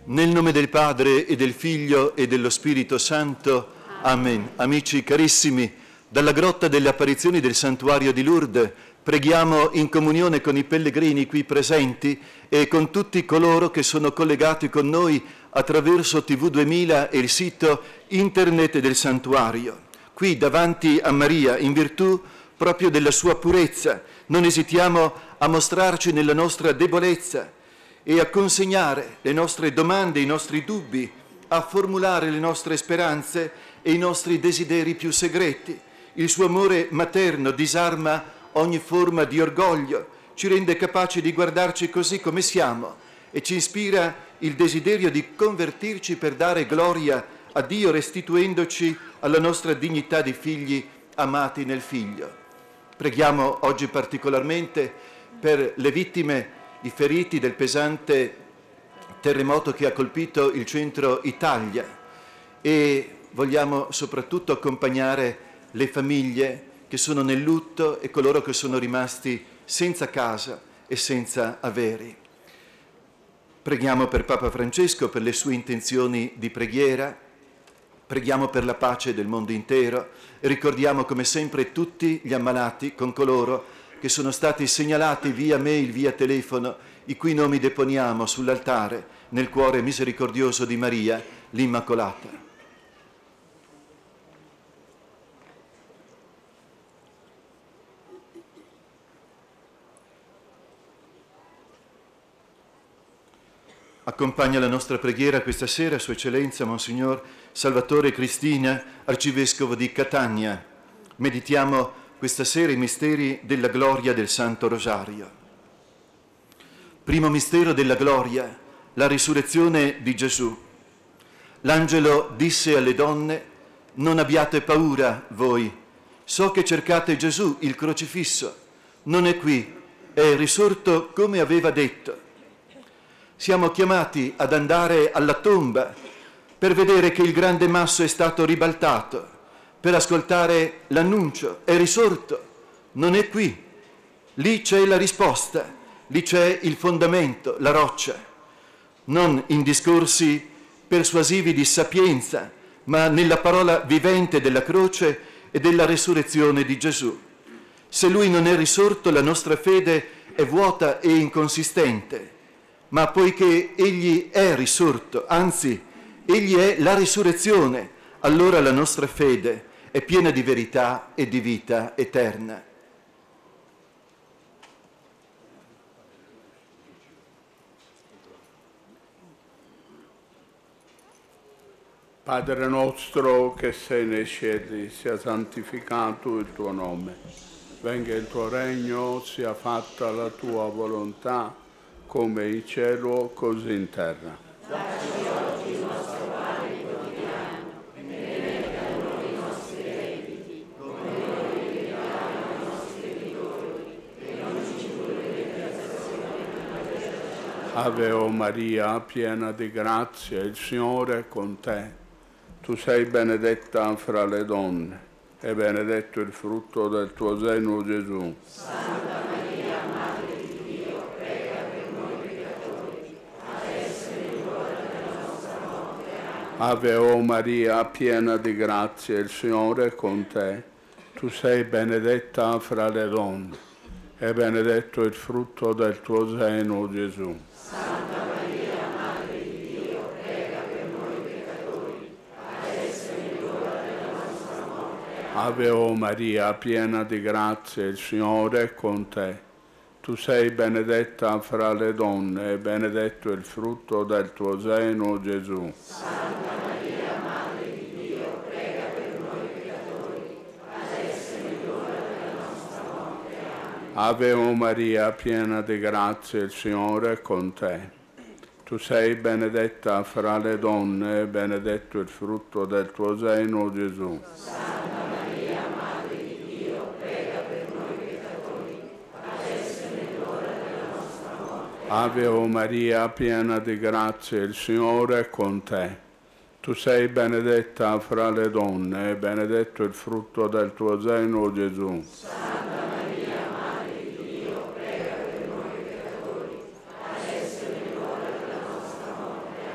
Nel nome del Padre e del Figlio e dello Spirito Santo. Amen. Amici carissimi, dalla grotta delle apparizioni del santuario di Lourdes preghiamo in comunione con i pellegrini qui presenti e con tutti coloro che sono collegati con noi attraverso TV 2000 e il sito internet del santuario. Qui davanti a Maria, in virtù proprio della sua purezza, non esitiamo a mostrarci nella nostra debolezza e a consegnare le nostre domande, i nostri dubbi, a formulare le nostre speranze e i nostri desideri più segreti. Il suo amore materno disarma ogni forma di orgoglio, ci rende capaci di guardarci così come siamo e ci ispira il desiderio di convertirci per dare gloria a Dio, restituendoci alla nostra dignità di figli amati nel Figlio. Preghiamo oggi particolarmente per le vittime, i feriti del pesante terremoto che ha colpito il centro Italia e vogliamo soprattutto accompagnare le famiglie che sono nel lutto e coloro che sono rimasti senza casa e senza averi. Preghiamo per Papa Francesco, per le sue intenzioni di preghiera, preghiamo per la pace del mondo intero e ricordiamo come sempre tutti gli ammalati con coloro che sono stati segnalati via mail, via telefono, i cui nomi deponiamo sull'altare nel cuore misericordioso di Maria, l'Immacolata. Accompagna la nostra preghiera questa sera Sua Eccellenza Monsignor Salvatore Cristina, Arcivescovo di Catania. Meditiamo questa sera i misteri della gloria del Santo Rosario. Primo mistero della gloria, la risurrezione di Gesù. L'angelo disse alle donne: non abbiate paura voi, so che cercate Gesù, il crocifisso. Non è qui, è risorto come aveva detto. Siamo chiamati ad andare alla tomba per vedere che il grande masso è stato ribaltato, per ascoltare l'annuncio, è risorto, non è qui. Lì c'è la risposta, lì c'è il fondamento, la roccia, non in discorsi persuasivi di sapienza, ma nella parola vivente della croce e della resurrezione di Gesù. Se Lui non è risorto, la nostra fede è vuota e inconsistente, ma poiché Egli è risorto, anzi, Egli è la risurrezione, allora la nostra fede è piena di verità e di vita eterna. Padre nostro che sei nei cieli, sia santificato il tuo nome. Venga il tuo regno, sia fatta la tua volontà, come in cielo, così in terra. Dacci oggi il nostro pane quotidiano, e rimetti a noi i nostri debiti, come noi rimettiamo ai nostri debitori, e non ci indurre in tentazione, ma liberaci. Ave o Maria, piena di grazia, il Signore è con te. Tu sei benedetta fra le donne, e benedetto il frutto del tuo seno, Gesù. Santa Maria, Madre di Dio, prega per noi peccatori, adesso è l'ora della nostra morte. Amen. Ave o Maria, piena di grazia, il Signore è con te. Tu sei benedetta fra le donne, e benedetto il frutto del tuo seno, Gesù. Santa Maria, Madre di Dio, prega per noi peccatori, adesso è l'ora della nostra morte. Amen. Ave o Maria, piena di grazia, il Signore è con te. Tu sei benedetta fra le donne, e benedetto il frutto del tuo seno, Gesù. Santa Maria, Madre di Dio, prega per noi peccatori, adesso è l'ora della nostra morte. Amen. Ave o Maria, piena di grazia, il Signore è con te. Tu sei benedetta fra le donne, e benedetto il frutto del tuo seno, Gesù. Santa Maria, Madre di Dio, prega per noi peccatori, adesso è l'ora della nostra morte. Ave o Maria, piena di grazia, il Signore è con te. Tu sei benedetta fra le donne, e benedetto il frutto del tuo seno, Gesù. Santa Maria, Madre di Dio, prega per noi peccatori, adesso è l'ora della nostra morte.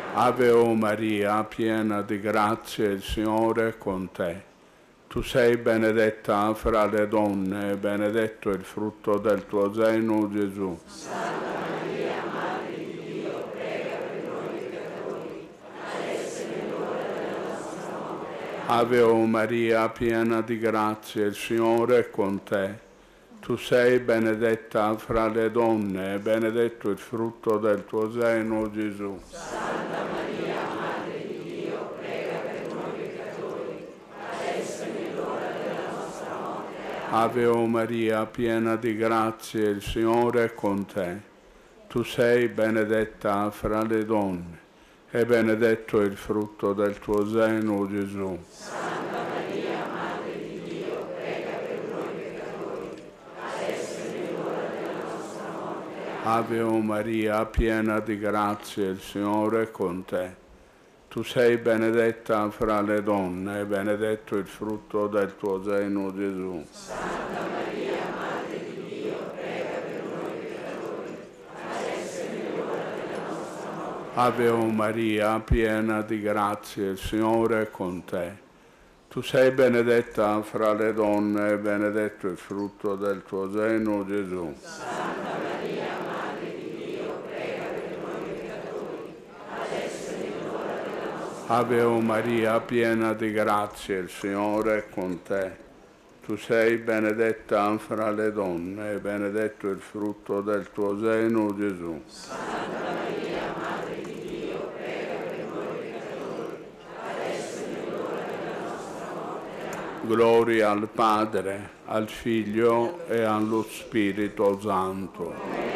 Ave o Maria, piena di grazia, il Signore è con te. Tu sei benedetta fra le donne, e benedetto il frutto del tuo seno, Gesù. Santa Maria, Madre di Dio, prega per noi peccatori, adesso è l'ora della nostra morte. Ave o Maria, piena di grazia, il Signore è con te. Tu sei benedetta fra le donne, e benedetto il frutto del tuo seno, Gesù. Santa Maria, Madre di Dio, prega per noi peccatori, adesso è l'ora della nostra morte. Ave o Maria, piena di grazia, il Signore è con te. Tu sei benedetta fra le donne, e benedetto il frutto del tuo seno, Gesù. Santa Maria, Madre di Dio, prega per noi peccatori, adesso è l'ora della nostra morte. Ave o Maria, piena di grazia, il Signore è con te. Tu sei benedetta fra le donne, e benedetto il frutto del tuo seno, Gesù. Santa Maria, Madre di Dio, prega per noi peccatori, adesso è l'ora della nostra morte. Ave o Maria, piena di grazia, il Signore è con te. Tu sei benedetta fra le donne, e benedetto il frutto del tuo seno, Gesù. Santa Maria, Madre di Dio, prega per noi peccatori, adesso è l'ora della nostra morte. Ave o Maria, piena di grazia, il Signore è con te. Tu sei benedetta fra le donne, e benedetto il frutto del tuo seno, Gesù. Santa Maria, Madre di Dio, prega per noi peccatori, adesso è l'ora della nostra morte. Gloria al Padre, al Figlio e allo Spirito Santo.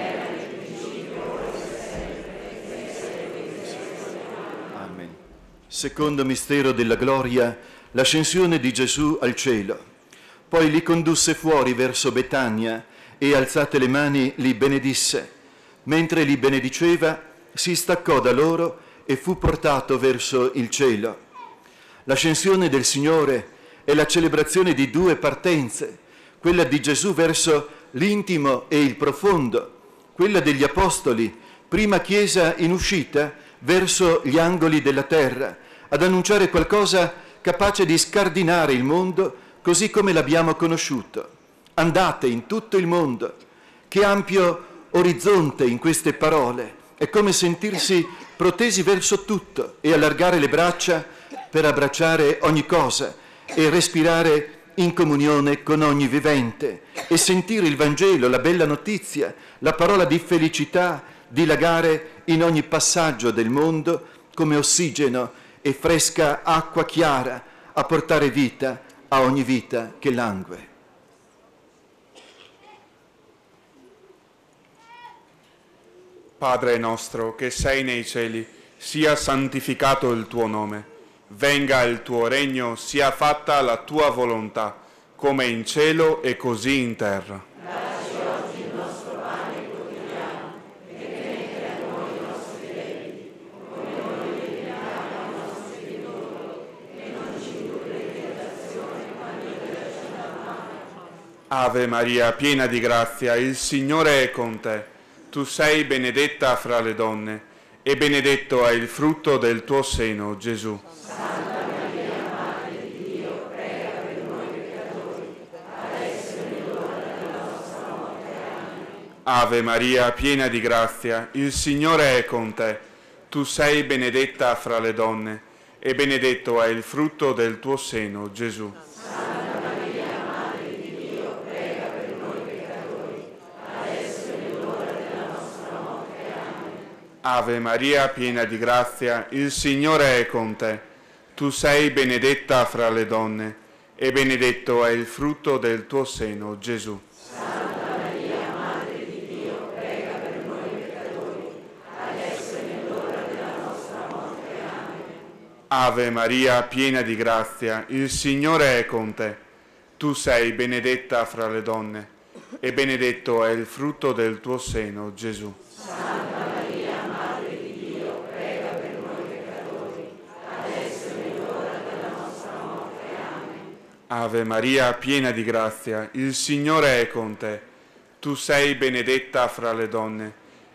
Amen. Secondo mistero della gloria, l'ascensione di Gesù al cielo. Poi li condusse fuori verso Betania e, alzate le mani, li benedisse. Mentre li benediceva, si staccò da loro e fu portato verso il cielo. L'ascensione del Signore è la celebrazione di due partenze, quella di Gesù verso l'intimo e il profondo, quella degli Apostoli, prima Chiesa in uscita verso gli angoli della terra, ad annunciare qualcosa capace di scardinare il mondo così come l'abbiamo conosciuto. Andate in tutto il mondo. Che ampio orizzonte in queste parole. È come sentirsi protesi verso tutto e allargare le braccia per abbracciare ogni cosa e respirare in comunione con ogni vivente e sentire il Vangelo, la bella notizia, la parola di felicità dilagare in ogni passaggio del mondo come ossigeno e fresca acqua chiara a portare vita a ogni vita che langue. Padre nostro che sei nei cieli, sia santificato il tuo nome. Venga il tuo regno, sia fatta la tua volontà, come in cielo e così in terra. Dacci oggi il nostro pane quotidiano e rimetti a noi i nostri debiti, come noi riteniamo ai nostri debitori, e non ci indurre in tentazione, ma liberaci dal male. Ave Maria, piena di grazia, il Signore è con te. Tu sei benedetta fra le donne, e benedetto è il frutto del tuo seno, Gesù. Santa Maria, Madre di Dio, prega per noi peccatori, adesso è l'ora della nostra morte. Amen. Ave Maria, piena di grazia, il Signore è con te. Tu sei benedetta fra le donne, e benedetto è il frutto del tuo seno, Gesù. Santa Maria, Madre di Dio, prega per noi peccatori, adesso è l'ora della nostra morte. Amen. Ave Maria, piena di grazia, il Signore è con te. Tu sei benedetta fra le donne, e benedetto è il frutto del tuo seno, Gesù. Santa Maria, Madre di Dio, prega per noi peccatori, adesso è l'ora della nostra morte. Amen. Ave Maria, piena di grazia, il Signore è con te. Tu sei benedetta fra le donne, e benedetto è il frutto del tuo seno, Gesù. Santa Maria, Madre di Dio, prega per noi peccatori, adesso è l'ora della nostra morte. Amen. Ave Maria, piena di grazia, il Signore è con te. Tu sei benedetta fra le donne,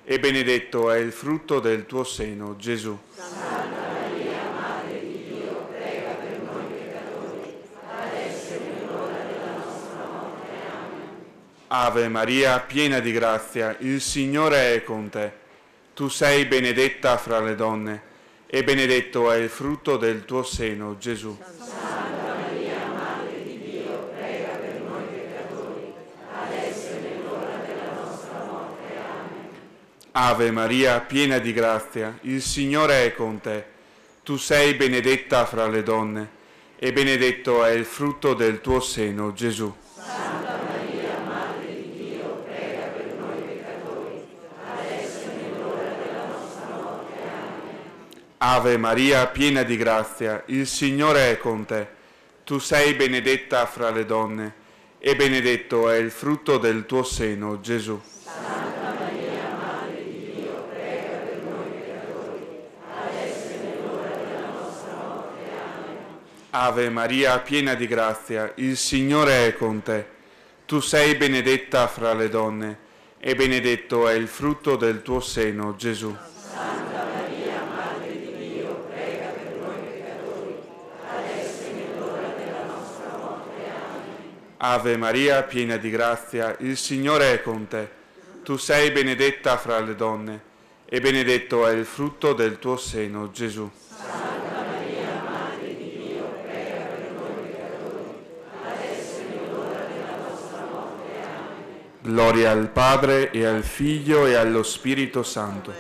e benedetto è il frutto del tuo seno, Gesù. Santa Maria, Madre di Dio, prega per noi peccatori, adesso e nell'ora della nostra morte. Amen. Ave Maria, piena di grazia, il Signore è con te. Tu sei benedetta fra le donne, e benedetto è il frutto del tuo seno, Gesù. Santa Maria, Madre di Dio, prega per noi peccatori, adesso e nell'ora della nostra morte. Amen. Ave Maria, piena di grazia, il Signore è con te. Tu sei benedetta fra le donne, e benedetto è il frutto del tuo seno, Gesù. Santa Maria, Madre di Dio, prega per noi peccatori, adesso e nell'ora della nostra morte. Amen. Ave Maria, piena di grazia, il Signore è con te. Tu sei benedetta fra le donne, e benedetto è il frutto del tuo seno, Gesù. Santa Maria, Madre di Dio, prega per noi peccatori, adesso e nell'ora della nostra morte. Amen. Ave Maria, piena di grazia, il Signore è con te. Tu sei benedetta fra le donne, e benedetto è il frutto del tuo seno, Gesù. Santa Maria, Madre di Dio, prega per noi peccatori, adesso e nell'ora della nostra morte. Amen. Ave Maria, piena di grazia, il Signore è con te. Tu sei benedetta fra le donne, e benedetto è il frutto del tuo seno, Gesù. Santa Maria, Madre di Dio, prega per noi peccatori, adesso e nell'ora della nostra morte. Amen. Gloria al Padre, e al Figlio, e allo Spirito Santo.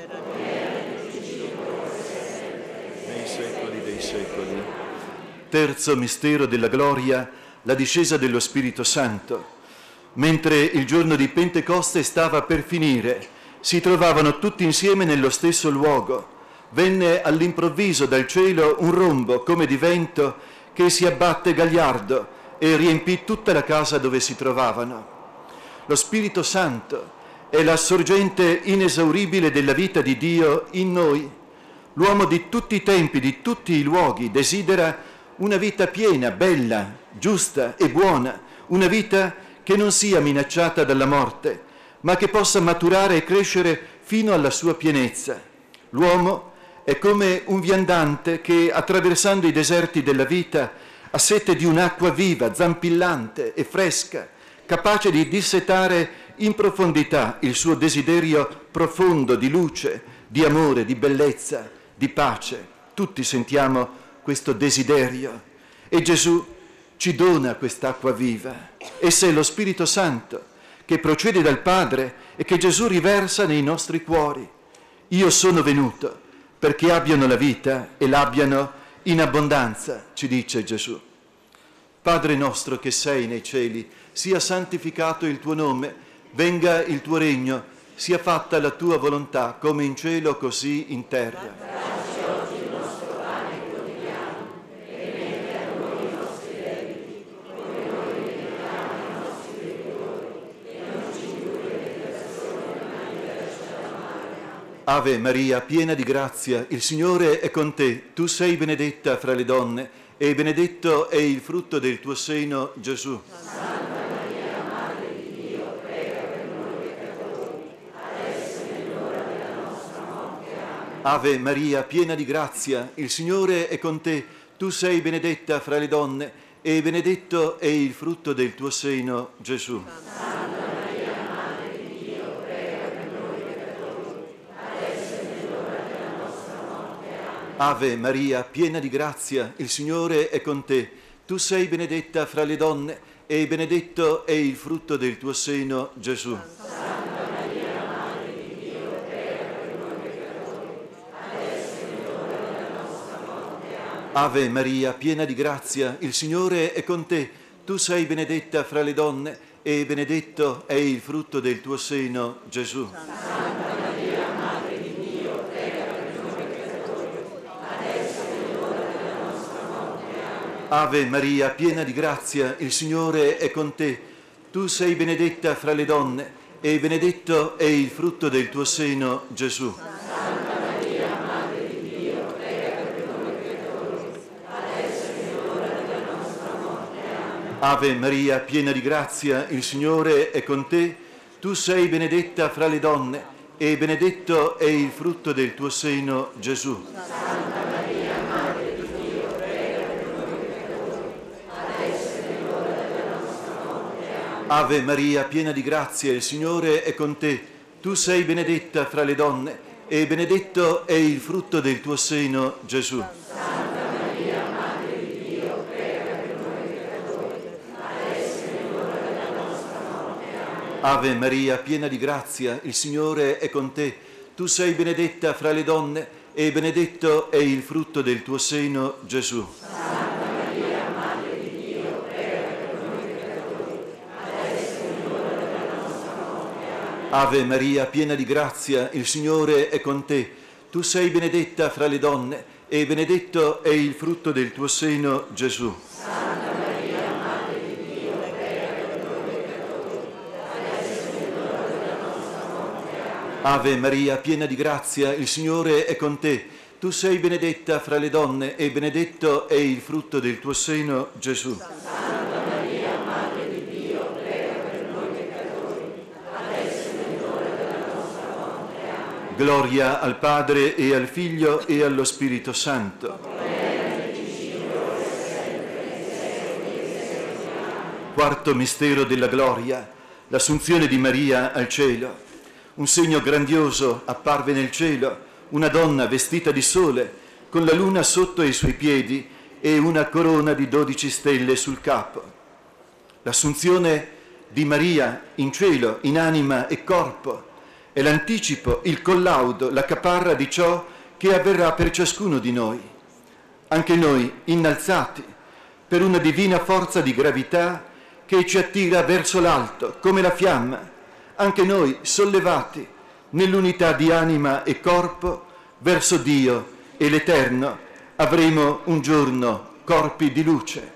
Nei secoli dei secoli. Terzo mistero della gloria, la discesa dello Spirito Santo. Mentre il giorno di Pentecoste stava per finire, si trovavano tutti insieme nello stesso luogo. Venne all'improvviso dal cielo un rombo come di vento che si abbatte gagliardo e riempì tutta la casa dove si trovavano. Lo Spirito Santo è la sorgente inesauribile della vita di Dio in noi. L'uomo di tutti i tempi, di tutti i luoghi, desidera una vita piena, bella, giusta e buona, una vita che non sia minacciata dalla morte, ma che possa maturare e crescere fino alla sua pienezza. L'uomo è come un viandante che, attraversando i deserti della vita, ha sete di un'acqua viva, zampillante e fresca, capace di dissetare in profondità il suo desiderio profondo di luce, di amore, di bellezza, di pace. Tutti sentiamo questo desiderio e Gesù ci dona quest'acqua viva. Essa è lo Spirito Santo che procede dal Padre e che Gesù riversa nei nostri cuori. Io sono venuto perché abbiano la vita e l'abbiano in abbondanza, ci dice Gesù. Padre nostro che sei nei cieli, sia santificato il tuo nome, venga il tuo regno, sia fatta la tua volontà, come in cielo così in terra. Ave Maria, piena di grazia, il Signore è con te. Tu sei benedetta fra le donne e benedetto è il frutto del tuo seno, Gesù. Santa Maria, Madre di Dio, prega per noi peccatori, adesso e nell'ora della nostra morte. Amen. Ave Maria, piena di grazia, il Signore è con te. Tu sei benedetta fra le donne e benedetto è il frutto del tuo seno, Gesù. Ave Maria, piena di grazia, il Signore è con te. Tu sei benedetta fra le donne e benedetto è il frutto del tuo seno, Gesù. Santa Maria, Madre di Dio, prega per noi peccatori, adesso e nell'ora della nostra morte. Amen. Ave Maria, piena di grazia, il Signore è con te. Tu sei benedetta fra le donne e benedetto è il frutto del tuo seno, Gesù. Ave Maria, piena di grazia, il Signore è con te. Tu sei benedetta fra le donne e benedetto è il frutto del tuo seno, Gesù. Santa Maria, Madre di Dio, prega per noi peccatori, adesso e nell'ora della nostra morte. Amen. Ave Maria, piena di grazia, il Signore è con te. Tu sei benedetta fra le donne e benedetto è il frutto del tuo seno, Gesù. Santa Maria, Madre di Dio, prega per noi peccatori, adesso è l'ora della nostra morte. Amen. Ave Maria, piena di grazia, il Signore è con te. Tu sei benedetta fra le donne, e benedetto è il frutto del tuo seno, Gesù. Santa Maria, Madre di Dio, prega per noi peccatori, adesso è l'ora della nostra morte. Amen. Ave Maria, piena di grazia, il Signore è con te. Tu sei benedetta fra le donne, e benedetto è il frutto del tuo seno, Gesù. Santa Maria, Madre di Dio, prega per noi peccatori, adesso è l'ora della nostra morte. Amen. Ave Maria, piena di grazia, il Signore è con te. Tu sei benedetta fra le donne, e benedetto è il frutto del tuo seno, Gesù. Santa Maria, Madre di Dio, prega per noi peccatori, adesso è l'ora della nostra morte. Amen. Ave Maria, piena di grazia, il Signore è con te. Tu sei benedetta fra le donne, e benedetto è il frutto del tuo seno, Gesù. Santa Maria, Madre di Dio, prega per noi peccatori, adesso è l'ora della nostra morte. Amen. Gloria al Padre e al Figlio e allo Spirito Santo. Quarto mistero della gloria, l'assunzione di Maria al cielo. Un segno grandioso apparve nel cielo, una donna vestita di sole, con la luna sotto i suoi piedi e una corona di 12 stelle sul capo. L'assunzione di Maria in cielo, in anima e corpo, è l'anticipo, il collaudo, la caparra di ciò che avverrà per ciascuno di noi. Anche noi, innalzati per una divina forza di gravità che ci attira verso l'alto, come la fiamma, anche noi sollevati nell'unità di anima e corpo verso Dio e l'Eterno, avremo un giorno corpi di luce.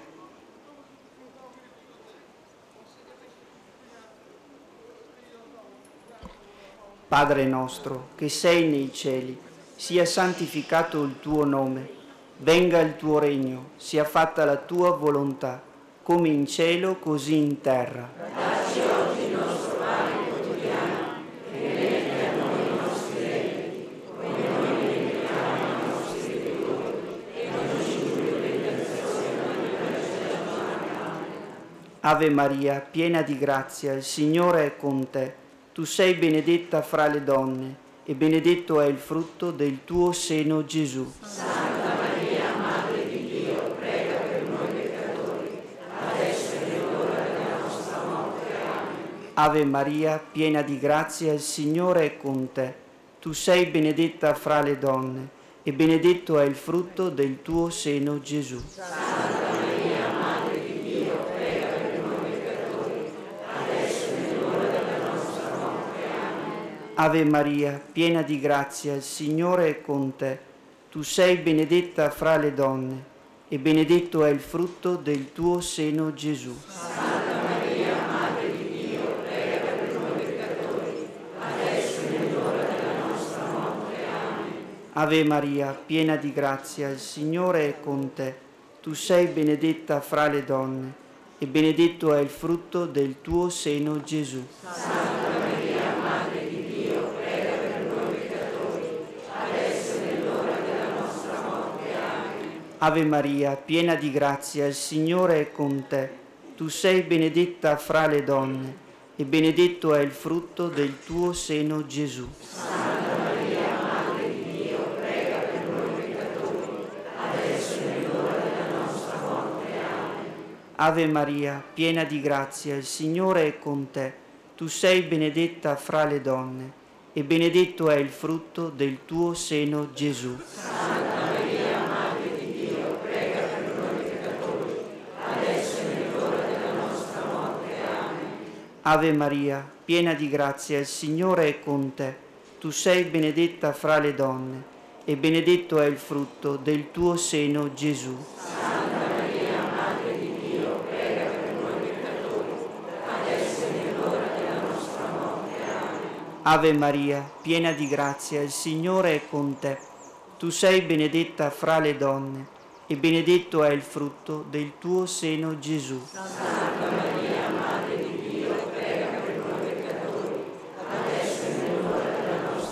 Padre nostro, che sei nei cieli, sia santificato il tuo nome, venga il tuo regno, sia fatta la tua volontà, come in cielo così in terra. Dacci oggi il nostro pane quotidiano, e rimetti a noi i nostri debiti, come noi rimettiamo ai nostri debitori, e non ci indurre in tentazione, ma liberaci dal male. Ave Maria, piena di grazia, il Signore è con te. Tu sei benedetta fra le donne, e benedetto è il frutto del tuo seno, Gesù. Santa Maria, Madre di Dio, prega per noi peccatori, adesso è l'ora della nostra morte. Amen. Ave Maria, piena di grazia, il Signore è con te. Tu sei benedetta fra le donne, e benedetto è il frutto del tuo seno, Gesù. Santa Maria, Madre di Dio, prega per noi peccatori, adesso è l'ora della nostra morte. Amen. Ave Maria, piena di grazia, il Signore è con te. Tu sei benedetta fra le donne, e benedetto è il frutto del tuo seno, Gesù. Santa Maria, Madre di Dio, prega per noi peccatori, adesso è l'ora della nostra morte. Amen. Ave Maria, piena di grazia, il Signore è con te. Tu sei benedetta fra le donne, e benedetto è il frutto del tuo seno, Gesù. Santa Maria, Madre di Dio, prega per noi peccatori, adesso è l'ora della nostra morte. Amen. Ave Maria, piena di grazia, il Signore è con te. Tu sei benedetta fra le donne, e benedetto è il frutto del tuo seno, Gesù. Santa Maria, Madre di Dio, prega per noi peccatori, adesso è l'ora della nostra morte. Amen. Ave Maria, piena di grazia, il Signore è con te. Tu sei benedetta fra le donne, e benedetto è il frutto del tuo seno, Gesù. Santa Maria, Madre di Dio, prega per noi peccatori, adesso è l'ora della nostra morte. Amen. Ave Maria, piena di grazia, il Signore è con te. Tu sei benedetta fra le donne, e benedetto è il frutto del tuo seno, Gesù. Santa Maria, Madre di Dio, prega per noi peccatori, adesso è l'ora della nostra morte. Amen. Ave Maria, piena di grazia, il Signore è con te. Tu sei benedetta fra le donne, e benedetto è il frutto del tuo seno, Gesù. Santa Maria, Madre di Dio, prega per noi peccatori, adesso è l'ora della nostra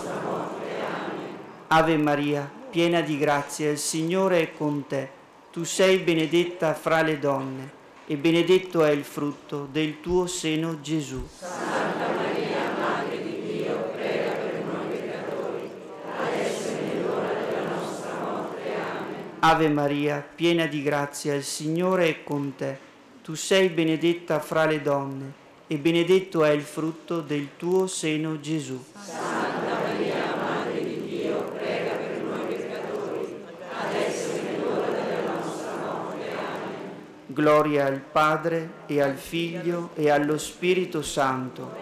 Ave Maria, piena di grazia, il Signore è con te. Tu sei benedetta fra le donne, e benedetto è il frutto del tuo seno, Gesù. Santa Maria, Madre di Dio, prega per noi peccatori, adesso è nell'ora della nostra morte. Amen. Ave Maria, piena di grazia, il Signore è con te. Tu sei benedetta fra le donne, e benedetto è il frutto del tuo seno, Gesù. Santa Maria, Madre di Dio, prega per noi peccatori, adesso è nell'ora della nostra morte. Amen. Gloria al Padre, e al Figlio, e allo Spirito Santo.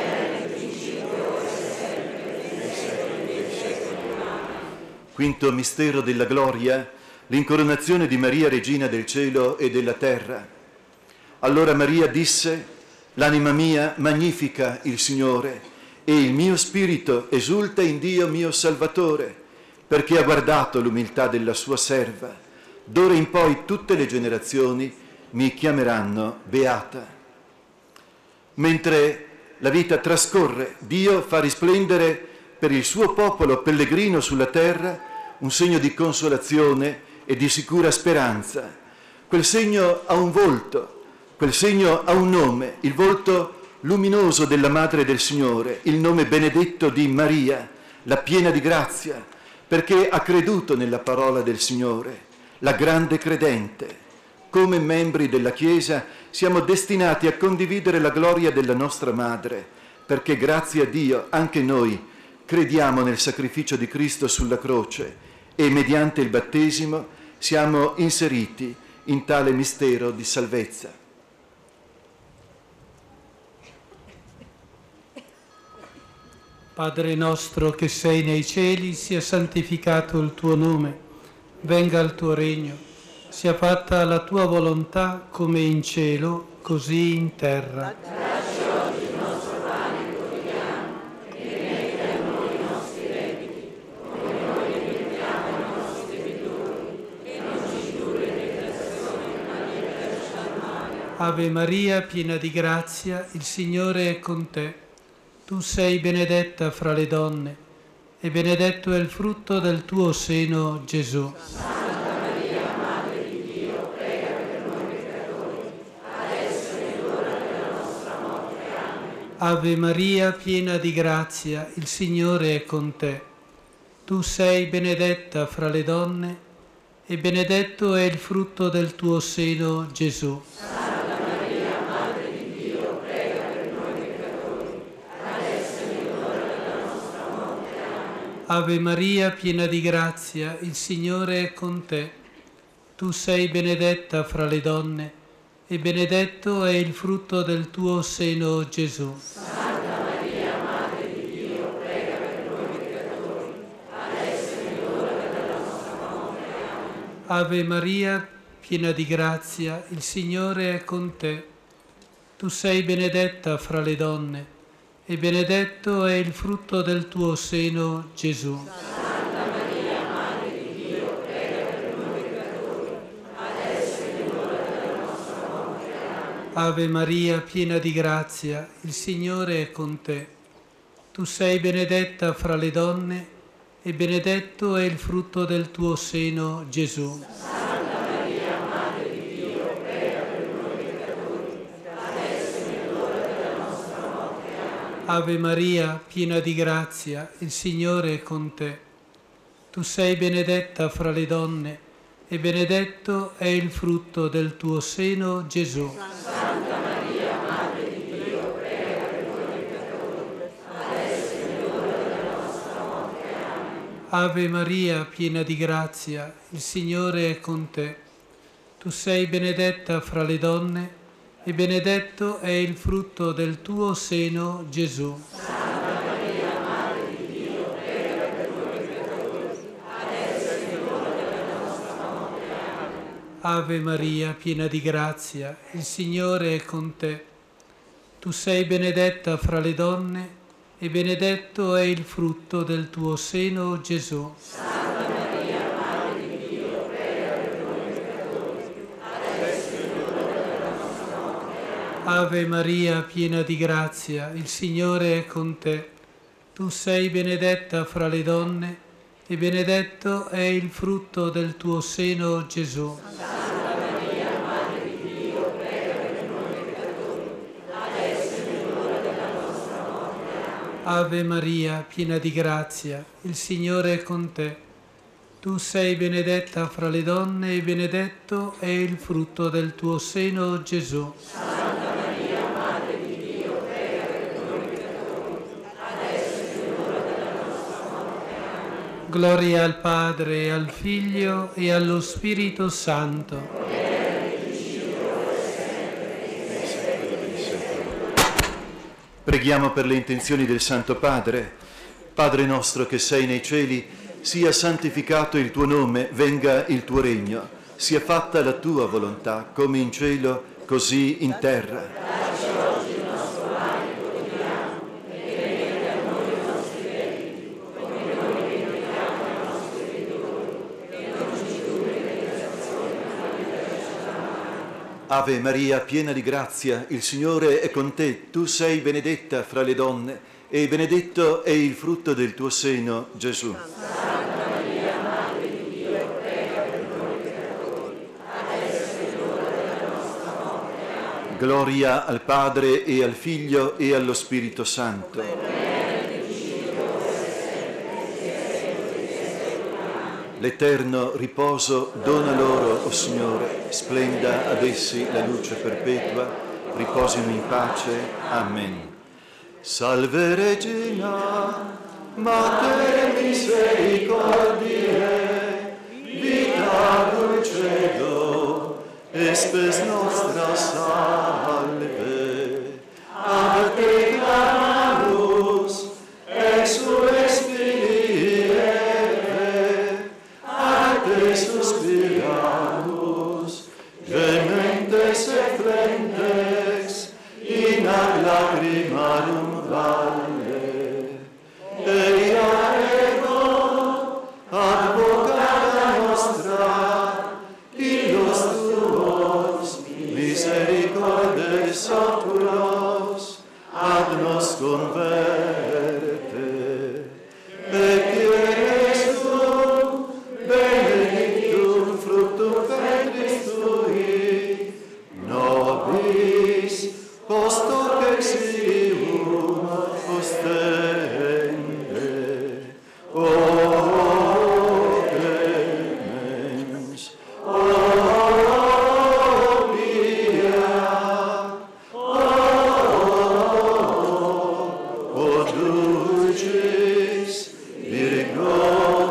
Quinto mistero della gloria, l'incoronazione di Maria, Regina del cielo e della terra. Allora Maria disse: l'anima mia magnifica il Signore, e il mio spirito esulta in Dio mio Salvatore, perché ha guardato l'umiltà della sua serva. D'ora in poi tutte le generazioni mi chiameranno beata. Mentre la vita trascorre, Dio fa risplendere per il suo popolo pellegrino sulla terra un segno di consolazione e di sicura speranza. Quel segno ha un volto, quel segno ha un nome, il volto luminoso della Madre del Signore, il nome benedetto di Maria, la piena di grazia, perché ha creduto nella parola del Signore, la grande credente. Come membri della Chiesa siamo destinati a condividere la gloria della nostra Madre, perché grazie a Dio anche noi crediamo nel sacrificio di Cristo sulla croce e mediante il battesimo siamo inseriti in tale mistero di salvezza. Padre nostro che sei nei cieli, sia santificato il tuo nome, venga il tuo regno, sia fatta la tua volontà come in cielo, così in terra. Dacci oggi il nostro pane quotidiano, e rimetti a noi i nostri debiti, come noi rimettiamo ai nostri debitori, e non ci indurre in tentazione, ma liberaci dal male. Ave Maria, piena di grazia, il Signore è con te. Tu sei benedetta fra le donne, e benedetto è il frutto del tuo seno, Gesù. Santa Maria, Madre di Dio, prega per noi peccatori, adesso è l'ora della nostra morte. Amen. Ave Maria, piena di grazia, il Signore è con te. Tu sei benedetta fra le donne, e benedetto è il frutto del tuo seno, Gesù. Santa Maria, Madre di Dio, prega per noi peccatori, adesso è l'ora della nostra morte. Amen. Ave Maria, piena di grazia, il Signore è con te. Tu sei benedetta fra le donne, e benedetto è il frutto del tuo seno, Gesù. Santa Maria, Madre di Dio, prega per noi peccatori, adesso è l'ora della nostra morte. Amen. Ave Maria, piena di grazia, il Signore è con te. Tu sei benedetta fra le donne, e benedetto è il frutto del tuo seno, Gesù. Santa Maria, Madre di Dio, prega per noi peccatori, adesso è l'ora della nostra morte. Amen. Ave Maria, piena di grazia, il Signore è con te. Tu sei benedetta fra le donne, e benedetto è il frutto del tuo seno, Gesù. Santa Maria, Madre di Dio, prega per noi peccatori, adesso è l'ora della nostra morte. Amen. Ave Maria, piena di grazia, il Signore è con te. Tu sei benedetta fra le donne, e benedetto è il frutto del tuo seno, Gesù. Santa Maria, Madre di Dio, prega per noi peccatori, adesso è l'ora della nostra morte. Amen. Ave Maria, piena di grazia, il Signore è con te. Tu sei benedetta fra le donne, e benedetto è il frutto del tuo seno, Gesù. Santa Maria, Madre di Dio, prega per noi peccatori, adesso è l'ora della nostra morte. Amen. Ave Maria, piena di grazia, il Signore è con te. Tu sei benedetta fra le donne, e benedetto è il frutto del tuo seno, Gesù. Santa Maria, Madre di Dio, prega per noi peccatori, adesso è l'ora della nostra morte. Amen. Ave Maria, piena di grazia, il Signore è con te. Tu sei benedetta fra le donne, e benedetto è il frutto del tuo seno, Gesù. Santa Maria, Madre di Dio, prega per noi peccatori, adesso è l'ora della nostra morte. Amen. Ave Maria, piena di grazia, il Signore è con te. Tu sei benedetta fra le donne e benedetto è il frutto del tuo seno, Gesù. Santa Maria, Madre di Dio, prega per noi peccatori, adesso è l'ora della nostra morte. Amen. Gloria al Padre, al Figlio e allo Spirito Santo. Preghiamo per le intenzioni del Santo Padre. Padre nostro che sei nei cieli, sia santificato il tuo nome, venga il tuo regno, sia fatta la tua volontà, come in cielo, così in terra. Dacci oggi il nostro pane quotidiano e rimetti a noi i nostri debiti, come noi rimettiamo ai nostri debitori, e non ci indurre in tentazione, ma liberaci dal male. Ave Maria, piena di grazia, il Signore è con te. Tu sei benedetta fra le donne e benedetto è il frutto del tuo seno, Gesù. Santa Maria, Madre di Dio, prega per noi peccatori, adesso è l'ora della nostra morte. Amen. Gloria al Padre e al Figlio e allo Spirito Santo. L'eterno riposo dona loro, o Signore, splenda ad essi la luce perpetua, riposino in pace. Amen. Salve Regina, Mater misericordiae, vita dulcedo, e spes nostra salve. A te clamamus, exules filiere, a te suspiramus, gementes et flentes, in ad lacrimarum valle. Eia ego, advocata nostra, illos tuos, misericordes oculos, ad nos converte. Et Iesu, benedictum fructum ventris tui, nobis post hoc exilium ostende. O clemens, o pia, o dulcis Virgo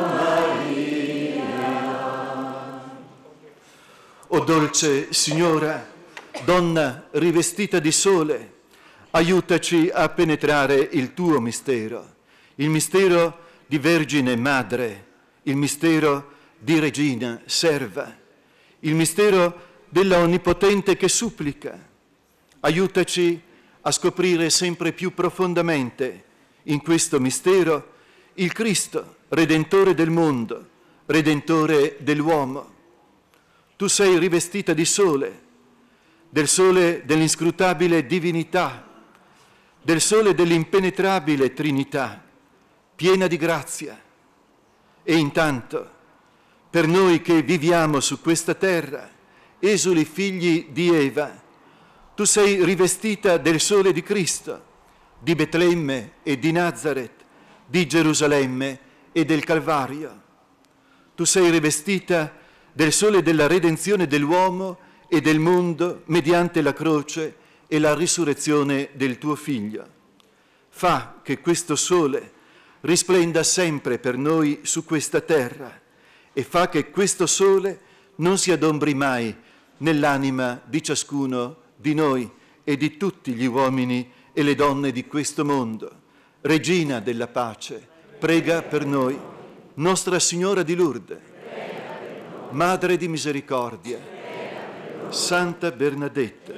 Maria. O dolce Signora, donna rivestita di sole, aiutaci a penetrare il tuo mistero, il mistero di Vergine Madre, il mistero di Regina Serva, il mistero della Onnipotente che supplica. Aiutaci a scoprire sempre più profondamente in questo mistero il Cristo, Redentore del mondo, Redentore dell'uomo. Tu sei rivestita di sole, del sole dell'inscrutabile divinità, del sole dell'impenetrabile Trinità, piena di grazia. E intanto, per noi che viviamo su questa terra, esuli figli di Eva, tu sei rivestita del sole di Cristo, di Betlemme e di Nazaret, di Gerusalemme e del Calvario. Tu sei rivestita del sole della redenzione dell'uomo e del mondo mediante la croce e la risurrezione del tuo Figlio. Fa che questo sole risplenda sempre per noi su questa terra e fa che questo sole non si adombri mai nell'anima di ciascuno di noi e di tutti gli uomini e le donne di questo mondo. Regina della pace, prega per noi. Nostra Signora di Lourdes, Madre di misericordia, Santa Bernadetta,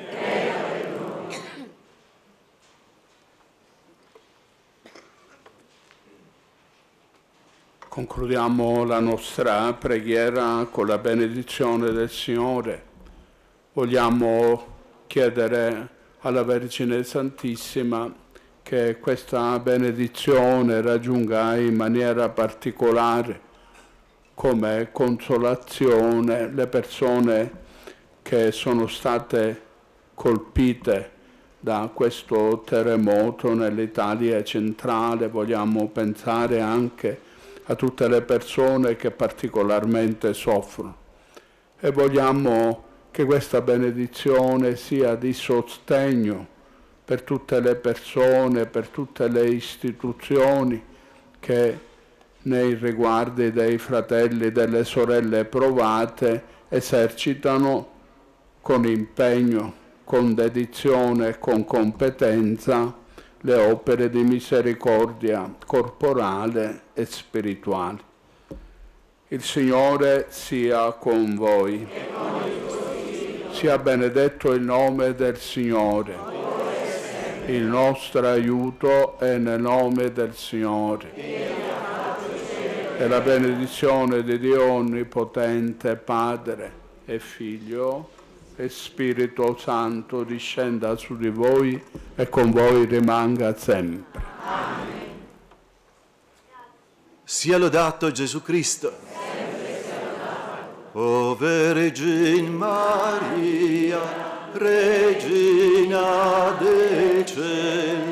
Concludiamo la nostra preghiera con la benedizione del Signore. Vogliamo chiedere alla Vergine Santissima che questa benedizione raggiunga in maniera particolare come consolazione le persone che sono state colpite da questo terremoto nell'Italia centrale. Vogliamo pensare anche a tutte le persone che particolarmente soffrono e vogliamo che questa benedizione sia di sostegno per tutte le persone, per tutte le istituzioni che nei riguardi dei fratelli e delle sorelle provate esercitano con impegno, con dedizione e con competenza le opere di misericordia corporale e spirituale. Il Signore sia con voi. Sia benedetto il nome del Signore. Il nostro aiuto è nel nome del Signore. E la benedizione di Dio Onnipotente, Padre e Figlio e Spirito Santo discenda su di voi e con voi rimanga sempre. Amen. Sia lodato Gesù Cristo. O Vergine Maria, Regina dei Cieli,